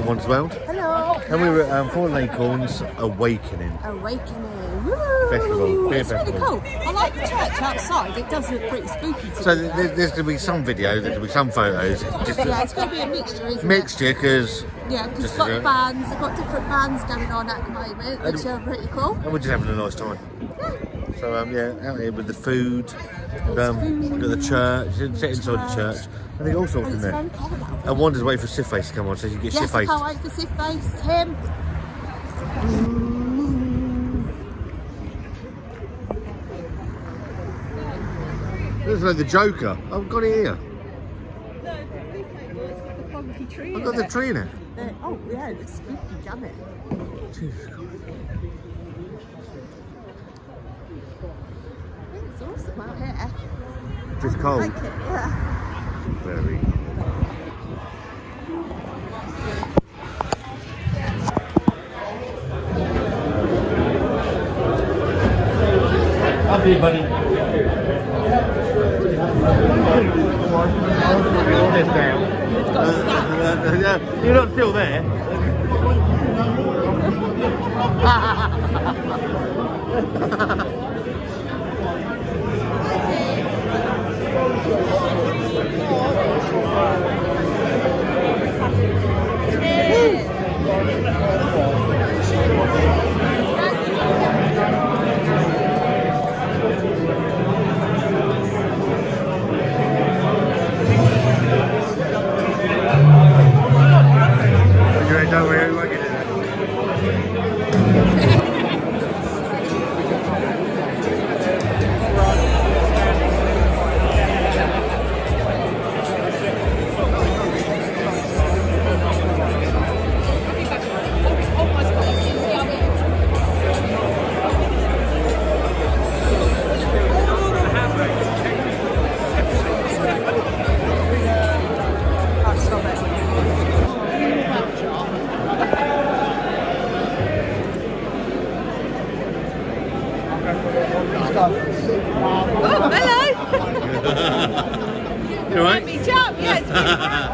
Wandsworld. Hello. And we were at Four Acorns Awakening. Woo. Festival. It's really cool. I like the church outside. It does look pretty spooky to So me. there's going to be some video, there's going to be some photos. Just Yeah, it's going to be a mixture, isn't it? mixture, because... Yeah, because we've got bands, we've got different bands going on at the moment, which are pretty cool. And we're just having a nice time. Yeah. So yeah, out here with the food. We've got the church, sit inside the church. I think all sorts in there. Very cold out. And Wanda's waiting for Sif-Face to come on, so you get Yes, I Sif-Face. can't wait for Sif-Face. Tim. Looks like the Joker. I've got it here. No, it's got the funky tree. I've got the tree in it. Oh yeah, it's spooky, damn it. Jesus Christ. It's awesome out here. Just cold. I like it, yeah. Very. Lovely, buddy. You're not still there. Don't worry, we'll get it. Oh, hello! You alright? Me jump, yes.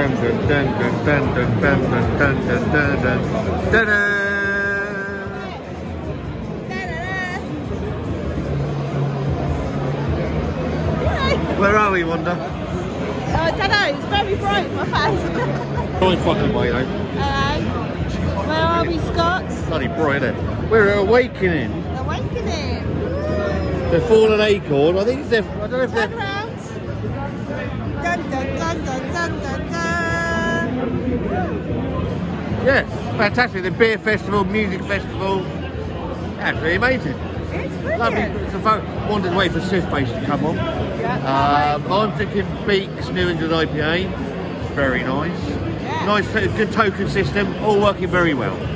dun dun dun dun dun dun dun dun dun dun dun dun dun. Where are we, Wanda? I don't know, it's very bright in my face. Bright fucking way, though. Hello. Where are we, Scott? Bloody bright, isn't it? We're at Awakening. Awakening. The Fallen Acorn. I think it's their. I don't know if Turn they're. around. Dun dun dun dun dun dun dun. Yeah, fantastic. The beer festival, music festival. Absolutely amazing. It's brilliant. Lovely. So fun. Wandered away for Swift Base to come on. Yeah, I'm drinking Beak's New England IPA. It's very nice. yeah. Nice, good token system. All working very well.